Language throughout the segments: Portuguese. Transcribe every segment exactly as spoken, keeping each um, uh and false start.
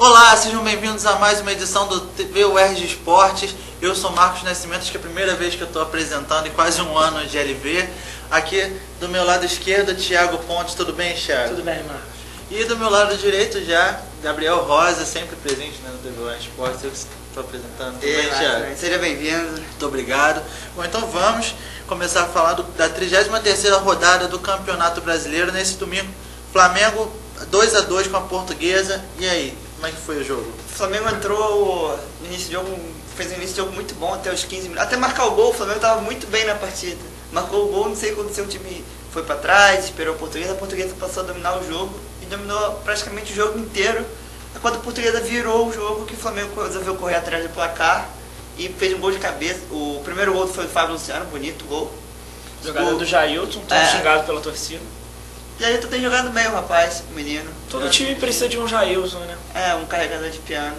Olá, sejam bem-vindos a mais uma edição do T V U R G Esportes. Eu sou Marcos Nascimento, acho que é a primeira vez que eu estou apresentando em quase um ano de L V. Aqui do meu lado esquerdo, Thiago Pontes. Tudo bem, Thiago? Tudo bem, Marcos. E do meu lado direito já, Gabriel Rosa, sempre presente, né, no T V U R G Esportes. Eu que estou apresentando. Tudo bem, Thiago? Seja bem-vindo. Muito obrigado. Bom, então vamos começar a falar do, da trigésima terceira rodada do Campeonato Brasileiro. Nesse domingo, Flamengo dois a dois com a Portuguesa. E aí, como é que foi o jogo? O Flamengo entrou no início de jogo, fez um início de jogo muito bom até os quinze minutos. Até marcar o gol, o Flamengo estava muito bem na partida. Marcou o gol, não sei o que aconteceu, o time foi para trás, esperou a Portuguesa. A Portuguesa passou a dominar o jogo e dominou praticamente o jogo inteiro. Quando a Portuguesa virou o jogo, que o Flamengo resolveu correr atrás do placar e fez um gol de cabeça. O primeiro gol foi do Fábio Luciano, bonito gol. Jogada do Jailton, tão É. xingado pela torcida. E aí tu tem jogado bem o rapaz, o menino. Todo Jogando- time precisa de um Jailton, né? É, um carregador de piano.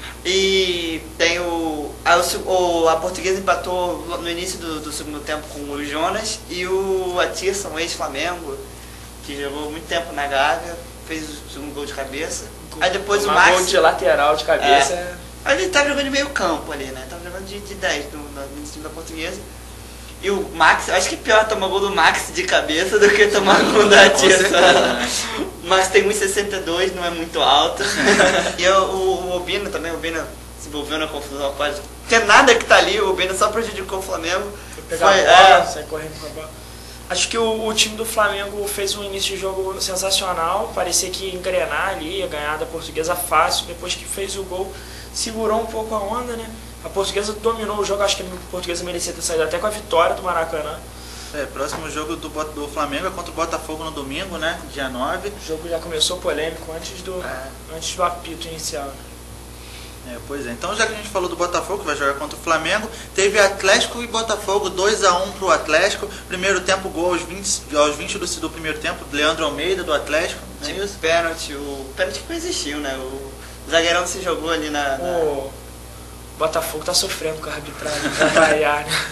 E tem o. A, o, a Portuguesa empatou no início do, do segundo tempo com o Jonas e o Atirson, ex-Flamengo, que jogou muito tempo na Gávea, fez o segundo gol de cabeça. Aí depois Tomar o Max. gol de lateral de cabeça. É. Aí ele tava jogando de meio campo ali, né? Tava jogando de, de dez no, no, no time da Portuguesa. E o Max, acho que é pior tomar gol do Max de cabeça do que tomar gol da Atirson. O Max tem um e sessenta e dois, não é muito alto. E o, o, o Obina também, o Obina se envolveu na confusão quase. Não tinha nada que tá ali, o Obina só prejudicou o Flamengo. Foi pegar Foi, a bola, é. sai correndo com a bola. Acho que o, o time do Flamengo fez um início de jogo sensacional. Parecia que ia engrenar ali, ia ganhar da Portuguesa fácil. Depois que fez o gol, segurou um pouco a onda, né? A Portuguesa dominou o jogo, acho que a Portuguesa merecia ter saído até com a vitória do Maracanã. É, próximo jogo do, Bot- do Flamengo é contra o Botafogo no domingo, né? Dia nove. O jogo já começou polêmico antes do, É. antes do apito inicial. É, pois é. Então, já que a gente falou do Botafogo, que vai jogar contra o Flamengo, teve Atlético e Botafogo, dois a um pro Atlético. Primeiro tempo, gol aos vinte, aos vinte do, do primeiro tempo, Leandro Almeida, do Atlético. Não é Tipo, isso? pênalti, o pênalti que não existiu, né? O zagueirão se jogou ali na. na... O Botafogo tá sofrendo com a arbitragem pra variar, né?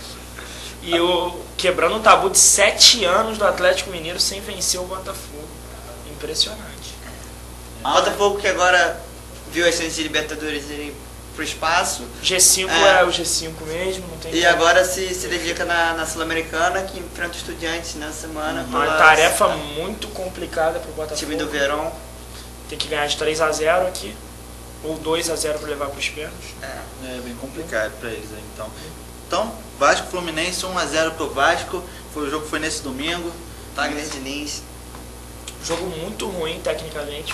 E o quebrando um tabu de sete anos do Atlético Mineiro sem vencer o Botafogo. Impressionante. O Botafogo que agora viu as chances de Libertadores irem pro espaço. G cinco É. é, o G cinco mesmo, não tem E como. agora se, se dedica na, na Sul-Americana, que enfrenta o Estudiantes nessa semana. Uma pela- tarefa muito complicada pro Botafogo. time do Verón. Tem que ganhar de três a zero aqui, ou dois a zero para levar pros pênaltis. É. É bem complicado para eles aí, então. Então, Vasco Fluminense um a zero pro Vasco. Foi, o jogo foi nesse domingo. Wagner Diniz. Jogo muito ruim tecnicamente,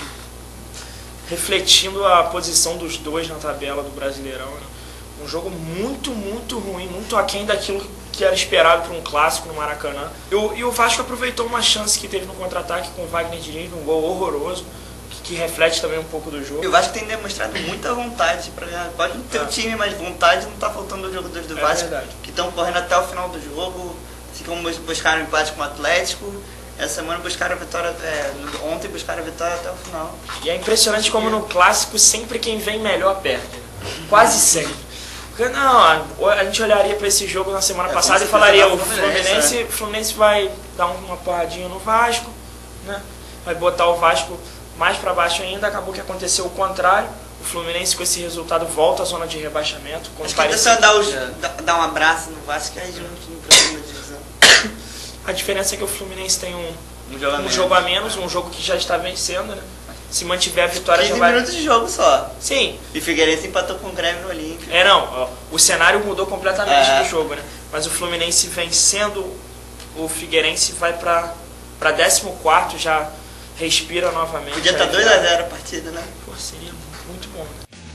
refletindo a posição dos dois na tabela do Brasileirão, né? Um jogo muito, muito ruim, muito aquém daquilo que era esperado para um clássico no Maracanã. E o, e o Vasco aproveitou uma chance que teve no contra-ataque com o Wagner Diniz, um gol horroroso, que, que reflete também um pouco do jogo. E o Vasco tem demonstrado muita vontade para ganhar. Pode não ter É. o time, mas vontade não tá faltando os jogadores do É Vasco. verdade. Que estão correndo até o final do jogo. Assim como bus- buscaram o empate com o Atlético. Essa semana buscaram a vitória. É, ontem buscaram a vitória até o final. E é impressionante como no clássico sempre quem vem melhor perde. Quase sempre. Porque não, a, a gente olharia para esse jogo na semana É, passada com e falaria certeza o dá o Fluminense, Fluminense, Fluminense vai dar uma porradinha no Vasco, né? Vai botar o Vasco mais para baixo ainda. Acabou que aconteceu o contrário. O Fluminense com esse resultado volta à zona de rebaixamento. como Acho que é parecia- só dar, os, É. dar, dar um abraço no Vasco e aí junto no próximo divisão. A diferença é que o Fluminense tem um, Um jogo a um menos. jogo a menos, um jogo que já está vencendo, né? Se mantiver a vitória já quinze vai... minutos de jogo só. Sim, E Figueirense empatou com o Grêmio no Olímpico. é não, ó, o cenário mudou completamente É. do jogo, né? Mas o Fluminense vencendo o Figueirense vai para para décimo quarto, já respira novamente. Podia estar Aí dois já- a zero a partida, né? Pô, seria muito bom.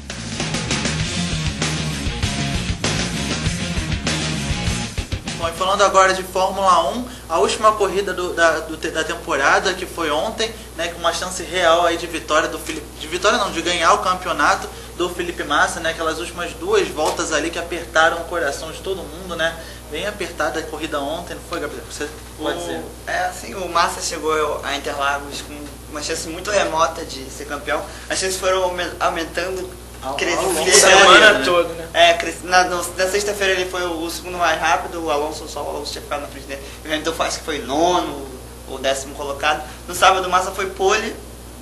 Bom, e falando agora de Fórmula um, a última corrida do- da, do te- da temporada, que foi ontem, né, com uma chance real aí de vitória do Felipe, de vitória não, de ganhar o campeonato do Felipe Massa, né, aquelas últimas duas voltas ali que apertaram o coração de todo mundo, né, bem apertada a corrida ontem, não foi, Gabriel? Você pode dizer? O, é assim, o Massa chegou a Interlagos com uma chance muito remota de ser campeão. As chances foram aumen- aumentando, Ao- crescendo. ao longo da A É, semana né? toda, né? É, cres- na, no- na sexta-feira ele foi o, o segundo mais rápido, o Alonso só o Alonso tinha ficado na frente dele. O Hamilton acho que foi nono ou décimo colocado. No sábado o Massa foi pole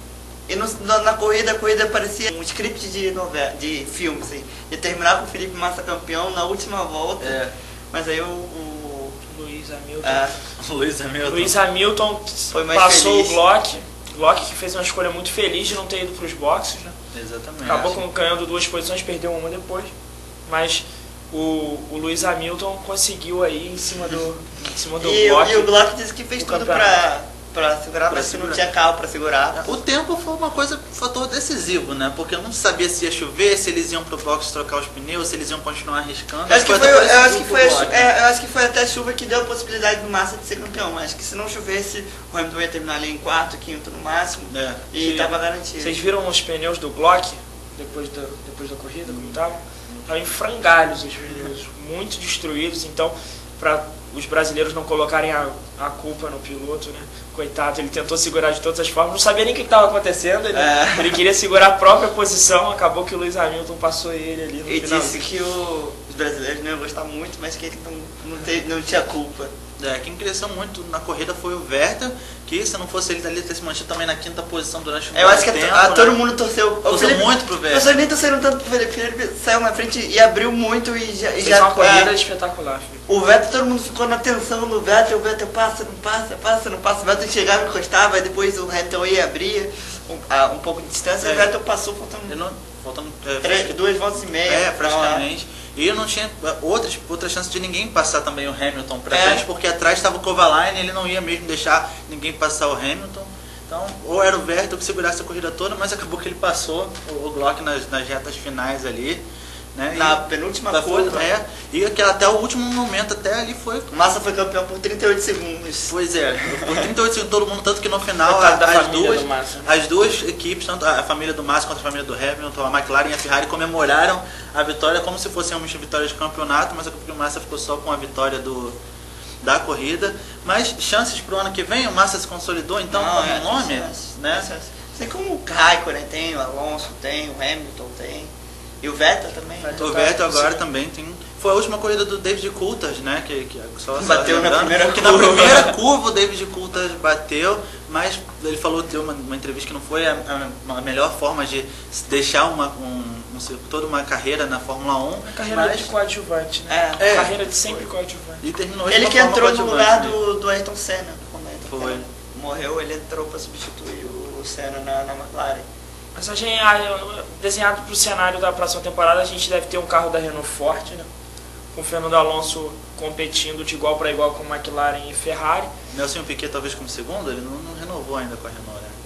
E no, na, na corrida, a corrida parecia um script de novela, de filme, assim. Ia terminar com o Felipe Massa campeão na última volta, É. mas aí o... o Luiz Hamilton. é, Luiz Hamilton. Luiz Hamilton Foi mais passou feliz. o Glock. Glock que fez uma escolha muito feliz de não ter ido para os boxes, né? Exatamente. Acabou com, ganhando duas posições, perdeu uma depois. Mas o, o Luiz Hamilton conseguiu aí em cima do, em cima do e, Glock. e o Glock disse que fez o tudo campeonato. pra, pra segurar, Pra mas que não segurar. tinha carro pra segurar. O tempo foi uma coisa, um fator decisivo, né? Porque eu não sabia se ia chover, se eles iam pro box trocar os pneus, se eles iam continuar arriscando. Eu acho que Foi foi, até eu acho parecido que com foi, o a Glock, chu- né? é, eu acho que foi até a chuva que deu a possibilidade do Massa de ser campeão. Acho que se não chovesse, o Hamilton ia terminar ali em quarto, quinto no máximo. É. E Sim. tava garantido. Vocês viram os pneus do Glock depois da, depois da corrida, como estavam? Estavam em frangalhos os pneus, muito destruídos. Então, para os brasileiros não colocarem a, a culpa no piloto, né? Coitado, ele tentou segurar de todas as formas, não sabia nem o que estava acontecendo, ele, É. ele queria segurar a própria posição, acabou que o Luiz Hamilton passou ele ali no E final. disse que o- os brasileiros não iam gostar muito, mas que ele não, não, teve, não tinha culpa. É, quem cresceu muito na corrida foi o Vettel, que se não fosse ele ali ter se mantido também na quinta posição durante um Eu acho que tempo, a, a, né? todo mundo torceu. O Torceu Felipe- muito pro Vettel. As pessoas nem torceram tanto pro Felipe. Felipe saiu na frente e abriu muito e já. E Fez já uma corrida é, espetacular, filho. o Vettel, todo mundo ficou na tensão no Vettel. O Vettel passa, não passa, passa, não passa. O Vettel chegava, encostava, aí depois o Hamilton ia abrir um, a- um pouco de distância. É. E o Vettel passou faltando Ele não, faltando, é, três, duas voltas e meia. É, pra lá. praticamente. E não tinha outras, outra chance de ninguém passar também o Hamilton pra É. frente, porque atrás estava o Kovalainen, ele não ia mesmo deixar ninguém passar o Hamilton. Então, ou era o Vettel que segurasse a corrida toda, mas acabou que ele passou o, o Glock nas, nas retas finais ali. Né? Na E- penúltima da- curva. É, e que até o último momento, até ali foi. O Massa foi campeão por trinta e oito segundos. Pois é, por trinta e oito segundos todo mundo, tanto que no final Coitado da as família duas, do Massa. as duas equipes, tanto a família do Massa quanto a família do Hamilton, a McLaren e a Ferrari comemoraram a vitória como se fossem uma vitória de campeonato, mas o Massa ficou só com a vitória do, da corrida. Mas chances pro ano que vem, o Massa se consolidou então Não, como é, nome, tem chance, né? tem chance. Assim como o Raikkonen tem, o Alonso tem, o Hamilton tem. E o Vettel também. né? O Vettel agora também tem. Foi a última corrida do David Coulthard, né? Que, que só Bateu só na lembrando, primeira que curva. na primeira curva o David Coulthard bateu, mas ele falou, deu uma, uma entrevista que não foi a, a- a melhor forma de deixar uma, um, um- toda uma carreira na Fórmula um. A carreira mas, de coadjuvante, né? É. É. Carreira de sempre coadjuvante. e terminou de Ele uma que forma entrou no coadjuvante, lugar né? do, do Ayrton Senna. Quando o Ayrton Foi. Senna morreu, ele entrou para substituir o Senna na, na McLaren. Mas a gente, ah, desenhado para o cenário da próxima temporada, a gente deve ter um carro da Renault forte, né? Com o Fernando Alonso competindo de igual para igual com McLaren e Ferrari. Nelson Piquet talvez como segundo, ele não, não renovou ainda com a Renault, né?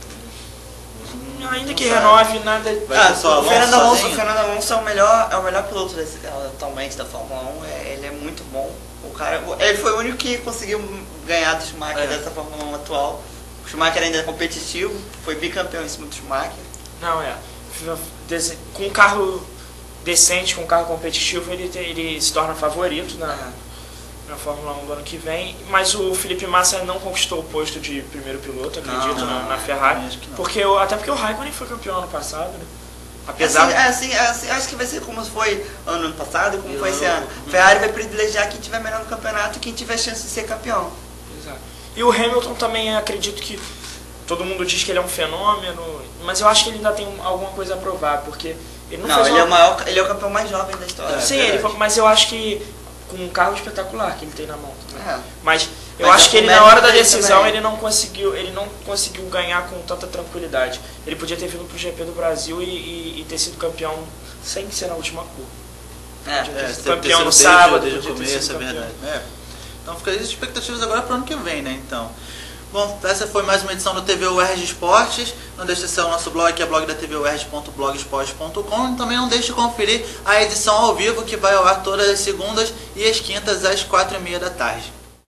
Ainda Não que sabe. renove, nada. Vai Ah, ser só o Fernando Alonso Alonso, sozinho? o Fernando Alonso é o melhor, é o melhor piloto desse, atualmente da Fórmula um. É, ele é muito bom. O cara, ele foi o único que conseguiu ganhar do Schumacher É. dessa Fórmula um atual. O Schumacher ainda é competitivo, foi bicampeão em cima do Schumacher. Não, é. Dese- Com um carro decente, com um carro competitivo, ele, te- ele se torna favorito na, na Fórmula um do ano que vem. Mas o Felipe Massa não conquistou o posto de primeiro piloto, acredito, Não, na, na não, Ferrari. acho que não. Porque, o- até porque o Raikkonen foi campeão ano passado, né? É Apesar assim, é assim, é assim, acho que vai ser como foi ano passado e como Eu- foi esse ano. Uhum. Ferrari vai privilegiar quem tiver melhor no campeonato e quem tiver chance de ser campeão. Exato. E o Hamilton também, acredito que todo mundo diz que ele é um fenômeno, mas eu acho que ele ainda tem alguma coisa a provar, porque ele não, Não, fez ele uma... é o maior, ele é o campeão mais jovem da história. É, Sim, verdade. ele, mas eu acho que com um carro espetacular que ele tem na mão também. É. Mas eu Mas acho é que ele com na mérito hora da dele decisão também. ele não conseguiu, ele não conseguiu ganhar com tanta tranquilidade. Ele podia ter vindo pro G P do Brasil e, e- e ter sido campeão sem ser na última curva. É. Podia ter É, sido ter- ter campeão sido no desde- sábado, desde o podia ter começo, sido é campeão. verdade. É. Então fica aí as expectativas agora para o ano que vem, né? Então. Bom, essa foi mais uma edição do T V U E R J Esportes. Não deixe de acessar o nosso blog, que é blog da T V U E R J ponto blogspot ponto com. E também não deixe de conferir a edição ao vivo, que vai ao ar todas as segundas e as quintas às quatro e meia da tarde.